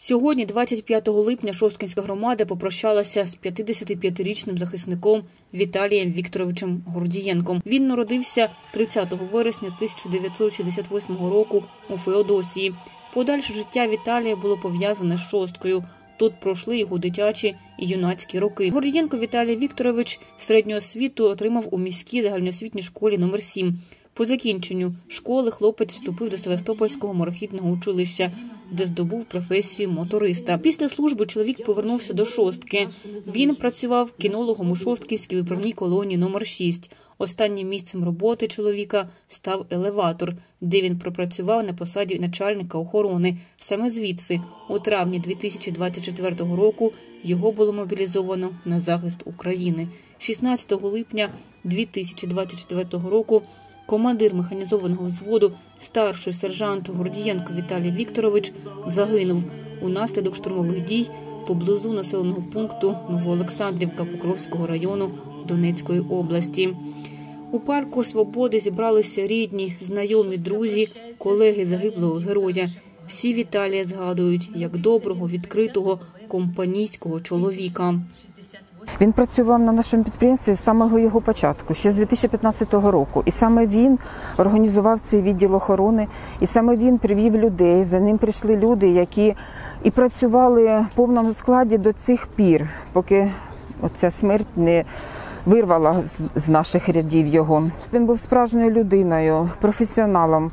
Сьогодні, 25 липня, Шосткинська громада попрощалася з 55-річним захисником Віталієм Вікторовичем Гордієнком. Він народився 30 вересня 1968 року у Феодосії. Подальше життя Віталія було пов'язане з Шосткою. Тут пройшли його дитячі і юнацькі роки. Гордієнко Віталій Вікторович середню освіту отримав у міській загальноосвітній школі номер 7. По закінченню школи хлопець вступив до Севастопольського морехідного училища, де здобув професію моториста. Після служби чоловік повернувся до Шостки. Він працював кінологом у Шостківській виправній колонії номер 6. Останнім місцем роботи чоловіка став елеватор, де він пропрацював на посаді начальника охорони. Саме звідси, у травні 2024 року, його було мобілізовано на захист України. 16 липня 2024 року командир механізованого взводу, старший сержант Гордієнко Віталій Вікторович загинув унаслідок штурмових дій поблизу населеного пункту Новоолександрівка Покровського району Донецької області. У парку Свободи зібралися рідні, знайомі, друзі, колеги загиблого героя. Всі Віталія згадують як доброго, відкритого, компанійського чоловіка. Він працював на нашому підприємстві з самого його початку, ще з 2015 року. І саме він організував цей відділ охорони, і саме він привів людей. За ним прийшли люди, які і працювали в повному складі до цих пір, поки оця смерть не вирвала з наших рядів його. Він був справжньою людиною, професіоналом.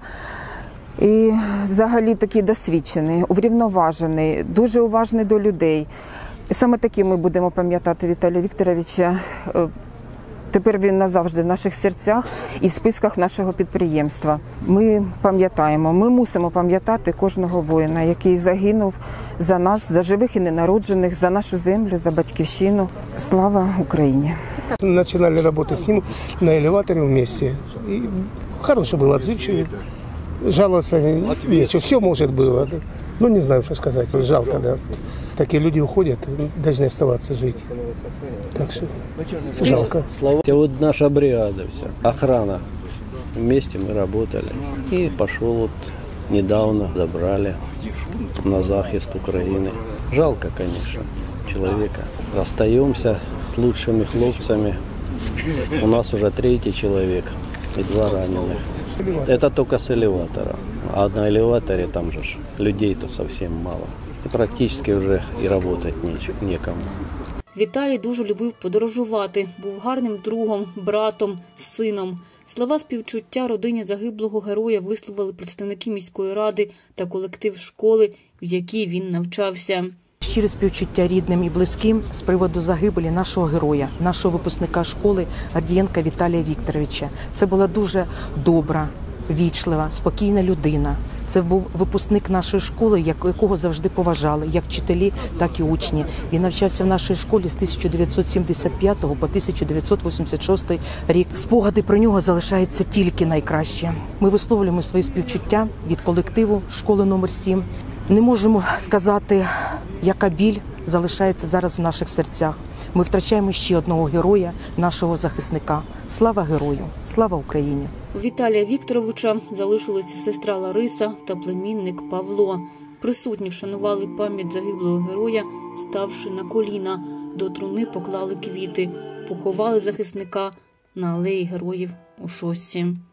І взагалі такий досвідчений, урівноважений, дуже уважний до людей. І саме таким ми будемо пам'ятати Віталія Вікторовича. Тепер він назавжди в наших серцях і в списках нашого підприємства. Ми пам'ятаємо, ми мусимо пам'ятати кожного воїна, який загинув за нас, за живих і ненароджених, за нашу землю, за батьківщину. Слава Україні! Начинали работать с ним на элеваторе вместе. И хороший был, отзывчивый. Жаловаться нечего. Все может было. Ну, не знаю, что сказать. Жалко, да. Такие люди уходят, должны оставаться жить. Так что жалко. Вот наша бригада вся, охрана. Вместе мы работали. И пошел вот недавно, забрали на захист Украины. Жалко, конечно, человека. Расстаемся с лучшими хлопцами. У нас уже 3-й человек и 2 раненых. Это только с элеватора. А на элеваторе там же людей-то совсем мало. И практически вже і працювати нікому. Віталій дуже любив подорожувати, був гарним другом, братом, сином. Слова співчуття родині загиблого героя висловили представники міської ради та колектив школи, в якій він навчався. Щире співчуття рідним і близьким з приводу загибелі нашого героя, нашого випускника школи Гордієнка Віталія Вікторовича. Це була дуже добра, вічлива, спокійна людина. Це був випускник нашої школи, якого завжди поважали, як вчителі, так і учні. Він навчався в нашій школі з 1975 по 1986 рік. Спогади про нього залишаються тільки найкраще. Ми висловлюємо свої співчуття від колективу школи номер 7. Не можемо сказати, яка біль залишається зараз в наших серцях. Ми втрачаємо ще одного героя, нашого захисника. Слава герою! Слава Україні! У Віталія Вікторовича залишилися сестра Лариса та племінник Павло. Присутні вшанували пам'ять загиблого героя, ставши на коліна. До труни поклали квіти, поховали захисника на алеї героїв у Шостці.